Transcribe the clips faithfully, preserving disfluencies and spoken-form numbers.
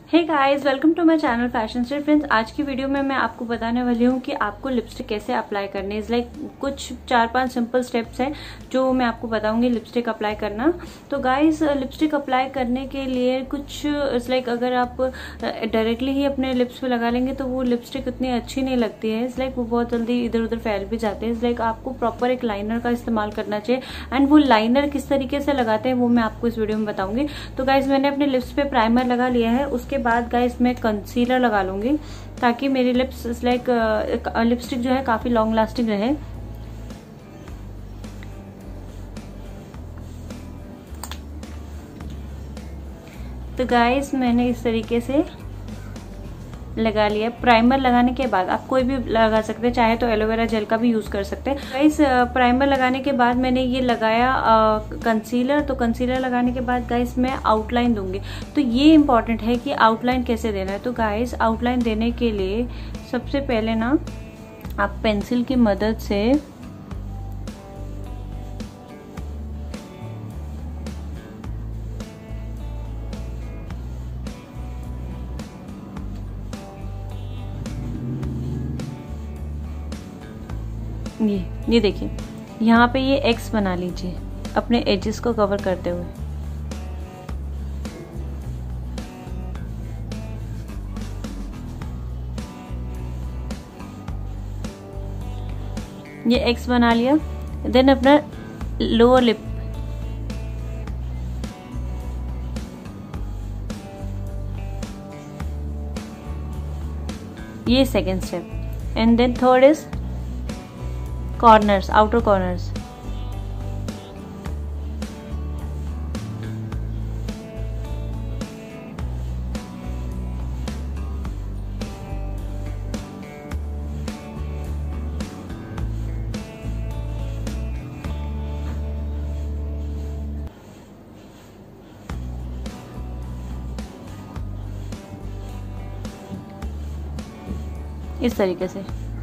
Hey guys, welcome to my channel fashion style. Friends, आज की video में मैं आपको बताने वाली हूँ कि आपको लिपस्टिक कैसे अप्लाई करनी है। इज लाइक कुछ चार पांच सिंपल स्टेप्स हैं जो मैं आपको बताऊंगी लिपस्टिक अप्लाई करना। तो गाइस, लिपस्टिक अप्लाई करने के लिए कुछ इज लाइक अगर आप डायरेक्टली ही अपने लिप्स पे लगा लेंगे तो वो लिपस्टिक उतनी अच्छी नहीं लगती है। इज लाइक वो बहुत जल्दी इधर उधर फैल भी जाते हैं। इज लाइक आपको प्रॉपर एक लाइनर का इस्तेमाल करना चाहिए एंड वो लाइनर किस तरीके से लगाते हैं वो मैं आपको इस वीडियो में बताऊंगी। तो गाइस, मैंने अपने लिप्स पे प्राइमर लगा लिया है। उसके बाद गाइस मैं कंसीलर लगा लूंगी ताकि मेरी लिप्स लाइक लिपस्टिक जो है काफी लॉन्ग लास्टिंग रहे। तो गाइस, मैंने इस तरीके से लगा लिया। प्राइमर लगाने के बाद आप कोई भी लगा सकते हैं, चाहे तो एलोवेरा जेल का भी यूज कर सकते हैं। गाइस, प्राइमर लगाने के बाद मैंने ये लगाया कंसीलर। तो कंसीलर लगाने के बाद गाइस मैं आउटलाइन दूंगी। तो ये इम्पोर्टेंट है कि आउटलाइन कैसे देना है। तो गाइस, आउटलाइन देने के लिए सबसे पहले ना आप पेंसिल की मदद से ये ये देखिए, यहाँ पे ये एक्स बना लीजिए अपने एजेस को कवर करते हुए। ये एक्स बना लिया। देन अपना लोअर लिप ये second step and then third is corners, outer corners. इस तरीके से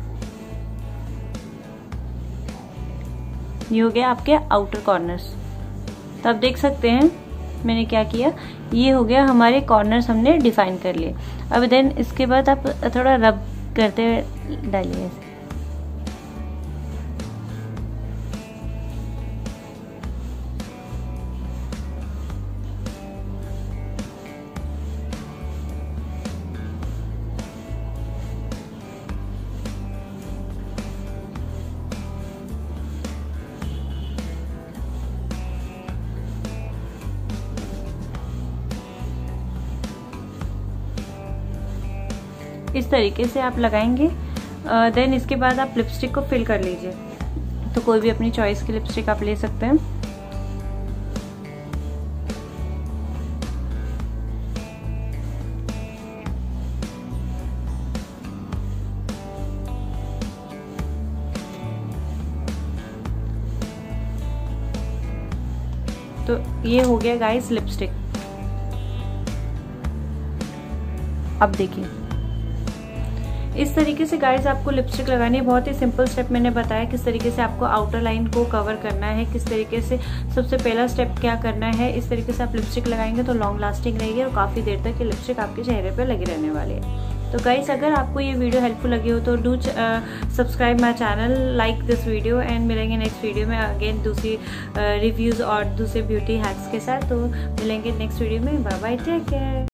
ये हो गया आपके आउटर कॉर्नर्स। तो आप देख सकते हैं मैंने क्या किया, ये हो गया हमारे कॉर्नर्स हमने डिफाइन कर लिए। अब देन इसके बाद आप थोड़ा रब करते हुए डालिए। इस तरीके से आप लगाएंगे। देन uh, इसके बाद आप लिपस्टिक को फिल कर लीजिए। तो कोई भी अपनी चॉइस की लिपस्टिक आप ले सकते हैं। तो ये हो गया गाइस लिपस्टिक। अब देखिए इस तरीके से गाइस आपको लिपस्टिक लगानी है। बहुत ही सिंपल स्टेप मैंने बताया किस तरीके से आपको आउटर लाइन को कवर करना है, किस तरीके से सबसे पहला स्टेप क्या करना है। इस तरीके से आप लिपस्टिक लगाएंगे तो लॉन्ग लास्टिंग रहेगी और काफी देर तक ये लिपस्टिक आपके चेहरे पे लगी रहने वाली है। तो गाइस, अगर आपको ये वीडियो हेल्पफुल लगी हो तो do subscribe my channel, like this video and मिलेंगे नेक्स्ट वीडियो में अगेन दूसरी रिव्यूज और दूसरे ब्यूटी हैक्स के साथ। तो मिलेंगे नेक्स्ट वीडियो में। Bye bye, take care.